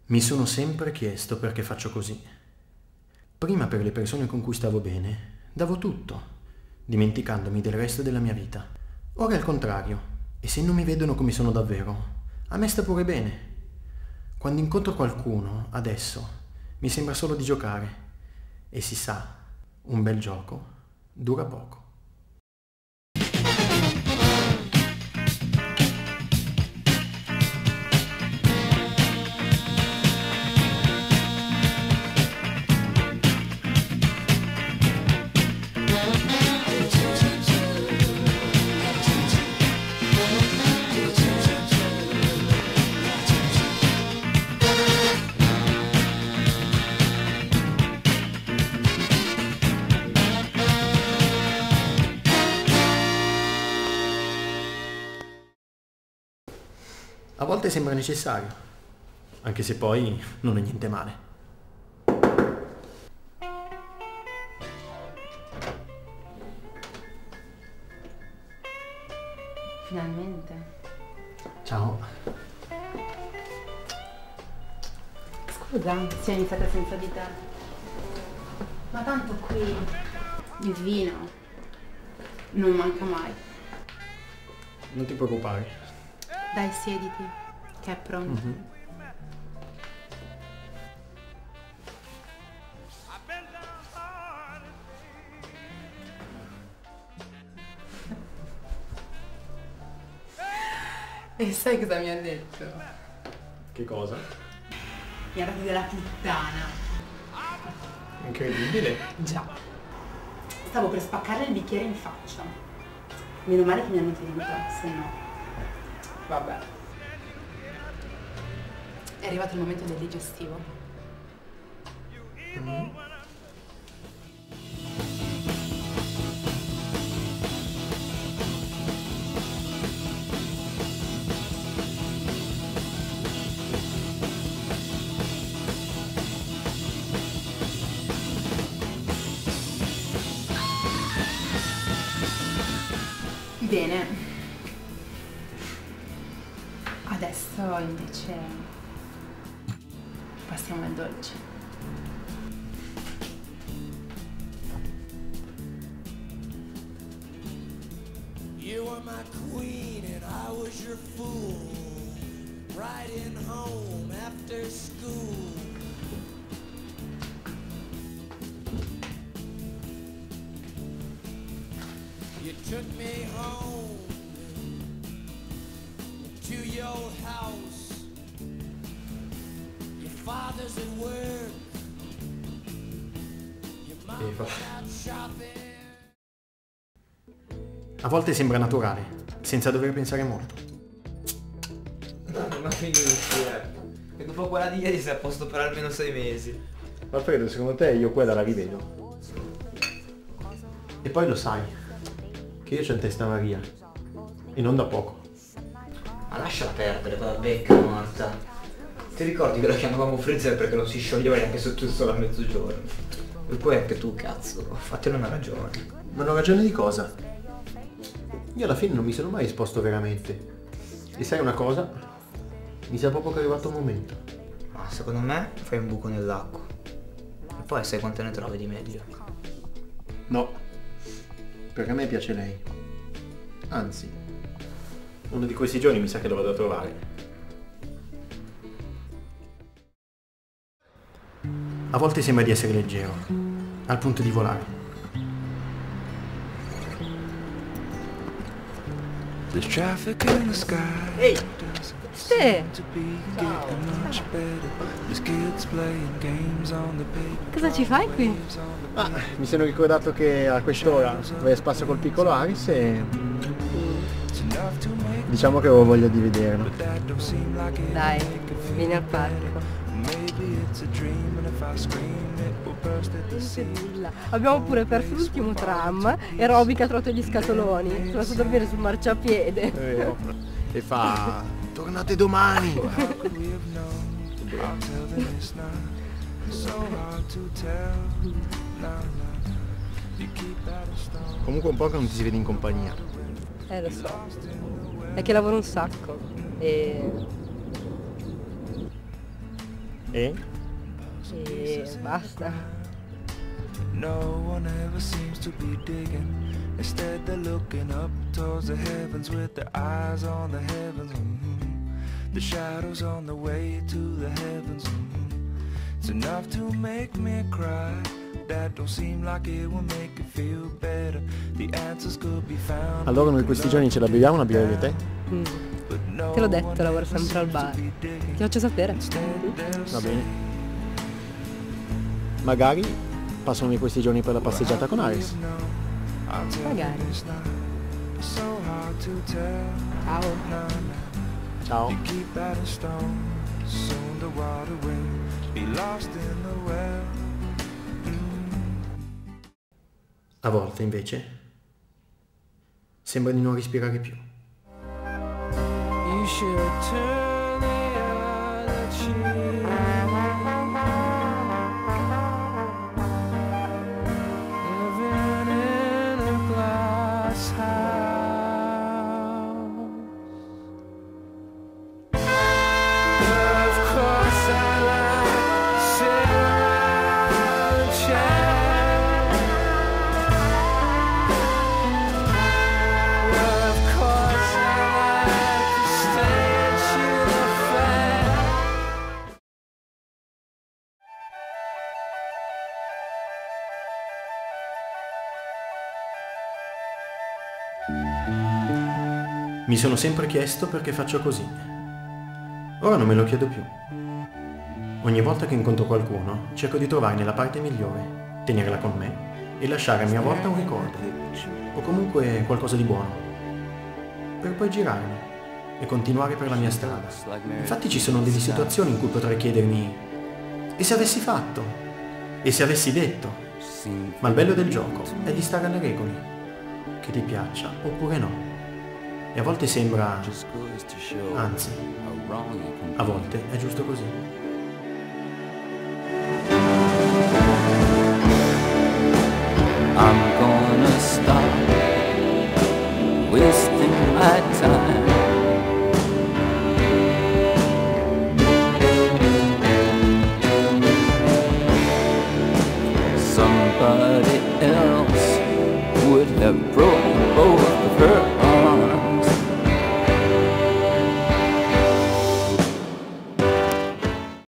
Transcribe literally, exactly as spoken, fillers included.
Mi sono sempre chiesto perché faccio così. Prima per le persone con cui stavo bene, davo tutto, dimenticandomi del resto della mia vita. Ora è il contrario, e se non mi vedono come sono davvero, a me sta pure bene. Quando incontro qualcuno, adesso, mi sembra solo di giocare. E si sa, un bel gioco dura poco. A volte sembra necessario, anche se poi non è niente male. Finalmente. Ciao. Scusa, siamo iniziate senza di te. Ma tanto qui il vino non manca mai. Non ti preoccupare. Dai, siediti, che è pronto. Mm-hmm. E sai cosa mi ha detto? Che cosa? Mi ha dato della puttana. Incredibile. Già. Stavo per spaccarle il bicchiere in faccia. Meno male che mi hanno tenuta, se no. Vabbè. È arrivato il momento del digestivo. Mm. Bene. Adesso invece passiamo al dolce. You were my queen and I was your fool, riding home after school. You took me home to your house. Your father's at work. Your mom's out shopping. A volte sembra naturale, senza dover pensare molto. Ma finisci, eh. E dopo quella di ieri sei a posto per almeno sei mesi. Alfredo, secondo te io quella la rivedo? E poi lo sai, che io c'ho in testa Maria. E non da poco. Ma lasciala perdere, va becca morta. Ti ricordi che lo chiamavamo freezer perché non si scioglieva neanche sotto il sole a mezzogiorno? E poi anche tu, cazzo, fatelo una ragione. Ma hanno ragione di cosa? Io alla fine non mi sono mai esposto veramente. E sai una cosa? Mi sa proprio che è arrivato il momento. Ma secondo me fai un buco nell'acqua. E poi sai quante ne trovi di meglio. No, perché a me piace lei. Anzi, uno di questi giorni mi sa che lo vado a trovare. A volte sembra di essere leggero, al punto di volare. There's traffic in the sky. Ehi! Sì! To be getting much better. There's kids playing games on the paper. Cosa ci fai qui? Ah, mi sono ricordato che a quest'ora vai a spasso col piccolo Aris e It's enough to make diciamo che avevo voglia di vederlo. but that don't seem like it. Dai, vieni al parco. Maybe it's a dream and if I scream it will burst at the seams. Abbiamo pure perso l'ultimo tram e Roby ha trovato gli scatoloni. Sono andato a dormire sul marciapiede. È vero. E fa... tornate domani! How could we have known? I'll tell them it's not so hard to tell. No, no. You keep that a stone. Comunque un po' che non ti si vede in compagnia. Eh, lo so. È che lavoro un sacco. E... E? E basta. No one ever seems to be digging. Instead they're looking up towards the heavens with their eyes on the heavens. Mm-hmm. The shadows on the way to the heavens. Mm-hmm. It's enough to make me cry. That don't seem like it will make you feel better. The answers could be found. Allora noi questi giorni ce la beviamo una birra di te? Mm. Te l'ho detto, lavoro sempre al bar. Ti faccio sapere. Va bene. Magari passano questi giorni per la passeggiata con Aris. Magari. Ciao. Ciao. A volte invece sembra di non respirare più. You should turn the other cheek. Living in a glass house. Of course I like to sit around and chat. Of course I like to stand you the fact. Mi sono sempre chiesto perché faccio così. Ora non me lo chiedo più. Ogni volta che incontro qualcuno, cerco di trovarne la parte migliore, tenerla con me e lasciare a mia volta un ricordo, o comunque qualcosa di buono, per poi girarmi e continuare per la mia strada. Infatti ci sono delle situazioni in cui potrei chiedermi: e se avessi fatto? E se avessi detto? Ma il bello del gioco è di stare alle regole, che ti piaccia oppure no. E a volte sembra, anzi, a volte è giusto così.